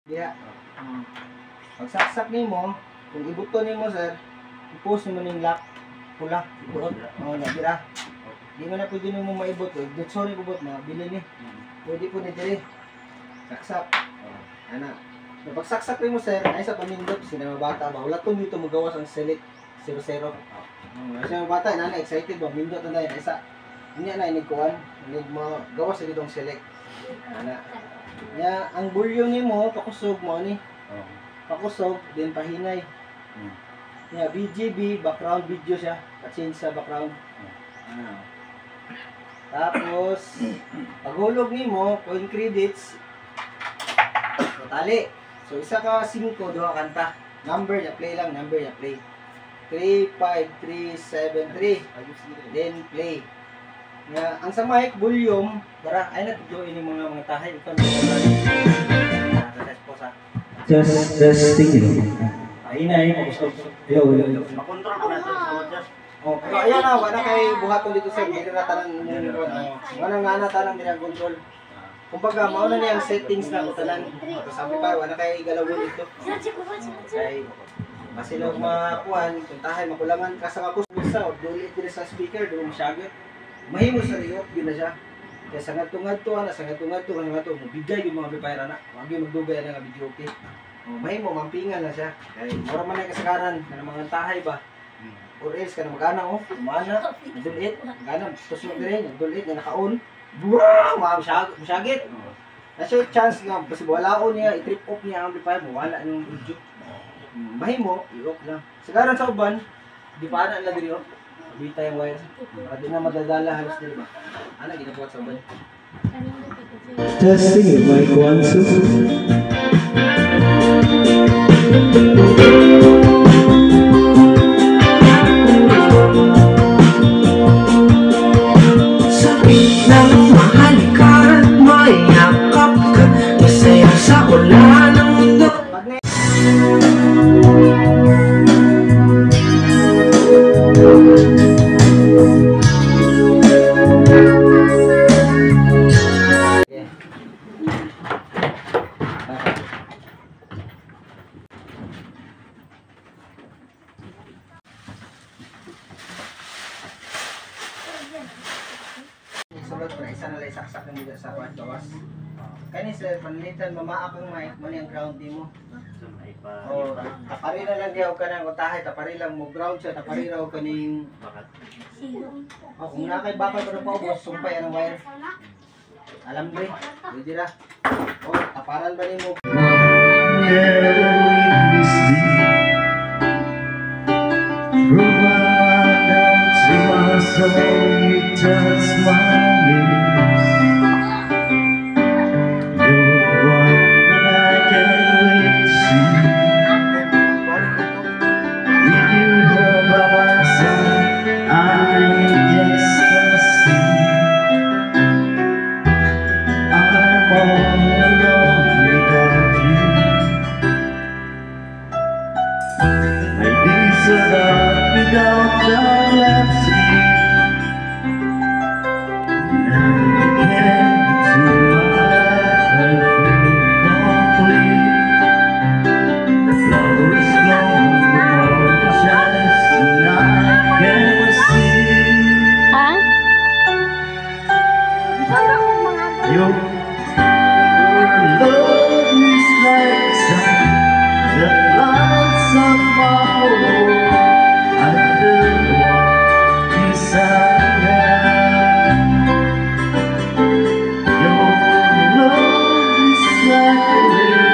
Yeah. Pagsaksak nimo, kung ibuton nimo sir, i-post mo ning lock pula, ibuot. Oh, nabira. Di man na pwede nimo maibot. Sorry kubot na bili ni. Pwede po ni diri. Saksak. Ana. Pagsaksak nimo sir, ay sa pamindot sina bata ba. Wala to dito magawas ang select 00. Kasi mga bata na excited ba mindot na dai isa. Unya na ini kuan, ini mo gawas sa ditong select. Ana. Ya, ang bulyo nimo pakusog mo ni. Pakusog din pahinay. Ya, BGB background video siya. Pa-change sa background. Tapos paghulog nimo coin credits tali. So isa ka 5 duha kanta. Number niya play lang, number niya play. 35373 then play. Nga ang sa mic volume dara ay natudlo ini mga tahay ito na sa Just testing. ay na pakusog. Yo. Makontrol ko na ito sa audience. Oh, pero ayan na wala kay buhaton dito sa dili na tanan mo. Wala nga na tanan dira control. Kumbaga mao na niyang settings na utalan. Sabi pa wala kay galawon dito. Kay masilo makuan kung tahay makulangan ka sa kapusa o dulit diri sa speaker do masyagot. Mahimo sa riyok gina siya. Kaya sa ngadto-ngadto ana sa ngadto-ngadto mabigay yung mga bipayra na. Wag yung magdugay na nga video okay. Mahimo mampingan na siya. Kay mura man ay kasagaran na mga tahay ba. Or else ka na mag-ana oh, umana, dulit, gana, tusok din, dulit na naka-on. Wow, masyagit. Nasa chance nga, kasi walaon niya, i-trip off niya ang amplifier mo, wala yung video. Mahimo, i-off lang. Sagaran sa uban, di pa na lang diri off. Bita yung wire. Para di na madadala halos diri ba. Ana ginabuhat sa uban. Testing mic 1 Sulod pa isa na lang saksak ng dito sa kwartawas. Kani sir, panlitan mamaak ang mic mo ang ground mo. O tapari na lang diyaw ka nang utahay, tapari lang mo ground siya, tapari raw kaning o kung nakay bakal ko na pa ubos, sumpay ang wire. Alam mo pwede ra. O taparan ba nimo? Your love is like a